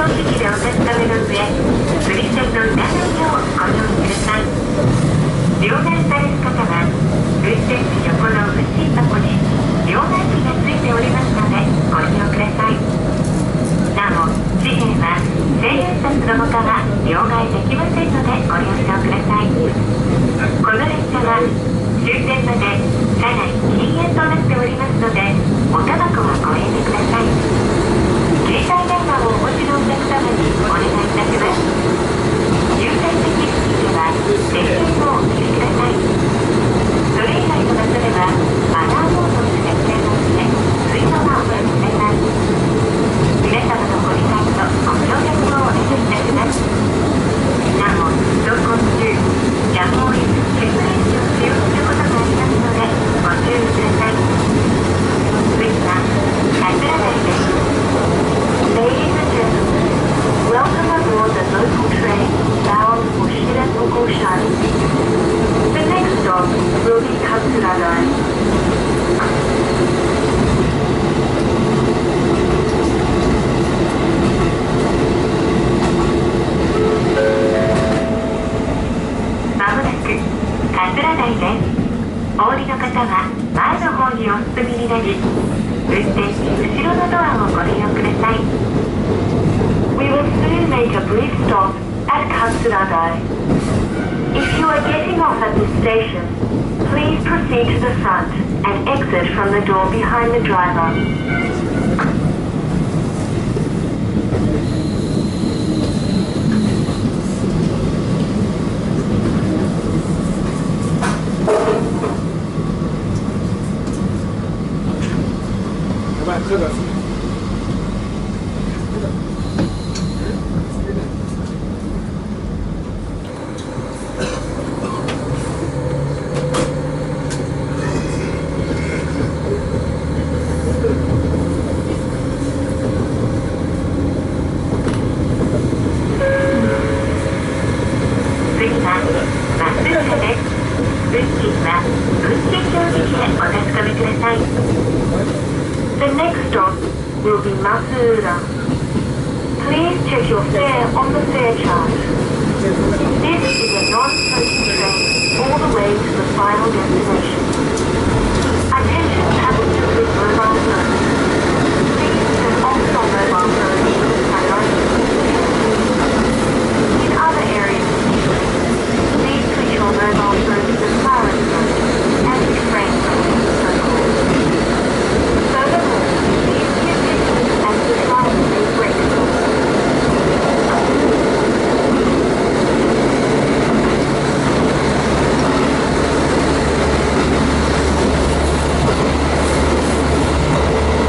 席でお確かめの上、釣り線のいらないようご用意ください。両替される方は、運転手横の運賃箱に両替機がついておりますのでご利用ください。なお、紙幣は千円札の他は両替できませんのでご了承ください。この列車は終点まで車内禁煙となっておりますので、おタバコはご遠慮ください。携帯電話をお持ちのお客様にお願いいたします。優先席付近では電源をお切りください。それ以外の場所ではマナーモードに設定をして追加はお願いします。皆様のご理解とご協力をお願いいたします。なお、走行中やむを得ず急ブレーキを使用することがありますのでご注意ください。次は桂台です。Ladies and gentlemen, welcome aboard the local train bound for Shiratoko-shan. The next stop will be Katsuradai. まもなく桂台です。お降りの方は前の方にお進みになり、運転士後ろのドアをご利用ください。We will soon make a brief stop at Katsuradai. If you are getting off at this station, please proceed to the front and exit from the door behind the driver. 这个 「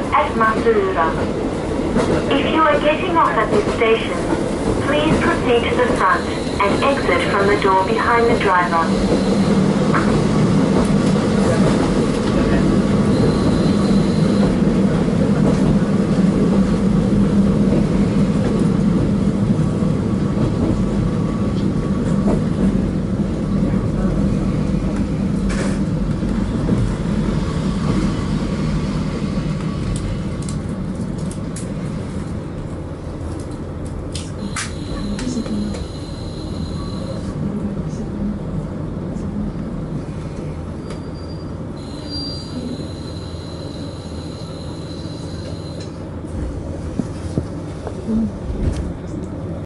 at Masuura. If you are getting off at this station, please proceed to the front and exit from the door behind the driver.